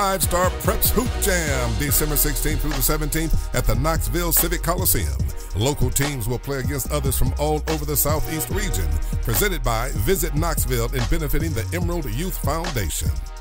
5-Star Preps Hoop Jam, December 16th through the 17th at the Knoxville Civic Coliseum. Local teams will play against others from all over the Southeast region. Presented by Visit Knoxville and benefiting the Emerald Youth Foundation.